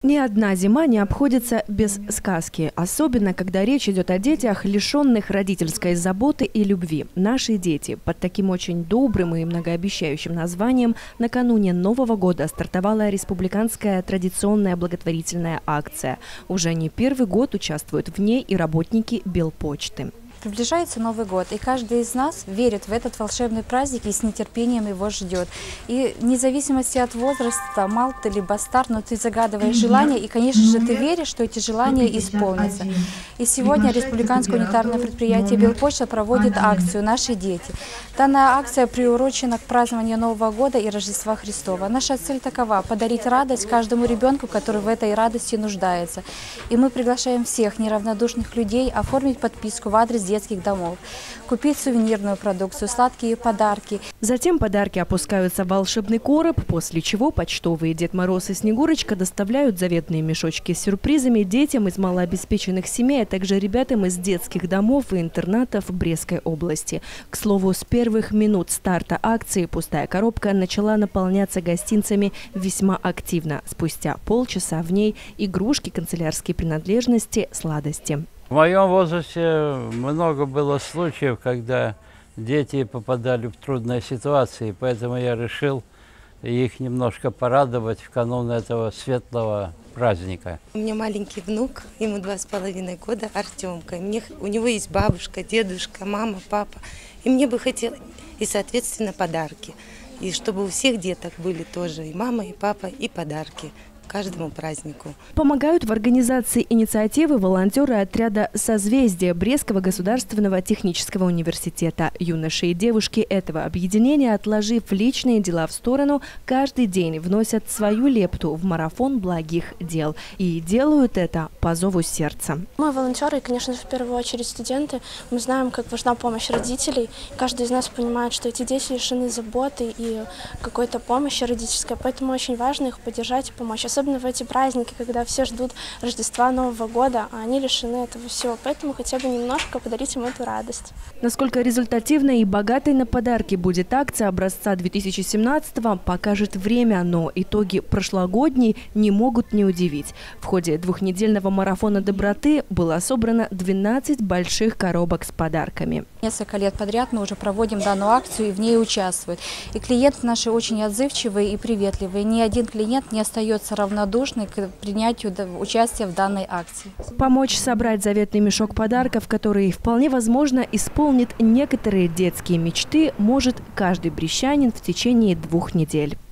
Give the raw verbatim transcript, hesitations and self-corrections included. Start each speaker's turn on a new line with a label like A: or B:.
A: Ни одна зима не обходится без сказки, особенно когда речь идет о детях, лишенных родительской заботы и любви. Наши дети. Под таким очень добрым и многообещающим названием накануне Нового года стартовала республиканская традиционная благотворительная акция. Уже не первый год участвуют в ней и работники Белпочты.
B: Приближается Новый год, и каждый из нас верит в этот волшебный праздник и с нетерпением его ждет. И вне зависимости от возраста, мал ты либо стар, но ты загадываешь желания, и, конечно же, ты веришь, что эти желания исполнятся. И сегодня республиканское унитарное предприятие Белпочта проводит акцию «Наши дети». Данная акция приурочена к празднованию Нового года и Рождества Христова. Наша цель такова – подарить радость каждому ребенку, который в этой радости нуждается. И мы приглашаем всех неравнодушных людей оформить подписку в адрес детских домов, купить сувенирную продукцию, сладкие подарки.
A: Затем подарки опускаются в волшебный короб, после чего почтовые Дед Мороз и Снегурочка доставляют заветные мешочки с сюрпризами детям из малообеспеченных семей, а также ребятам из детских домов и интернатов Брестской области. К слову, с первых минут старта акции пустая коробка начала наполняться гостинцами весьма активно. Спустя полчаса в ней игрушки, канцелярские принадлежности, сладости.
C: В моем возрасте много было случаев, когда дети попадали в трудные ситуации, поэтому я решил их немножко порадовать в канун этого светлого праздника.
D: У меня маленький внук, ему два с половиной года, Артемка. Мне, у него есть бабушка, дедушка, мама, папа. И мне бы хотелось, и, соответственно, подарки. И чтобы у всех деток были тоже и мама, и папа, и подарки каждому празднику.
A: Помогают в организации инициативы волонтеры отряда «Созвездие» Брестского государственного технического университета. Юноши и девушки этого объединения, отложив личные дела в сторону, каждый день вносят свою лепту в марафон благих дел. И делают это по зову сердца.
E: Мы волонтеры, и, конечно же, в первую очередь студенты. Мы знаем, как важна помощь родителей. Каждый из нас понимает, что эти дети лишены заботы и какой-то помощи родительской, поэтому очень важно их поддержать и помочь. Особенно в эти праздники, когда все ждут Рождества, Нового года, а они лишены этого всего. Поэтому хотя бы немножко подарить им эту радость.
A: Насколько результативной и богатой на подарки будет акция образца две тысячи семнадцатого, покажет время, но итоги прошлогодней не могут не удивить. В ходе двухнедельного марафона доброты было собрано двенадцать больших коробок с подарками.
B: Несколько лет подряд мы уже проводим данную акцию и в ней участвуют. И клиенты наши очень отзывчивые и приветливые. Ни один клиент не остается равнодушный к принятию участия в данной акции.
A: Помочь собрать заветный мешок подарков, который вполне возможно исполнит некоторые детские мечты, может каждый брестчанин в течение двух недель.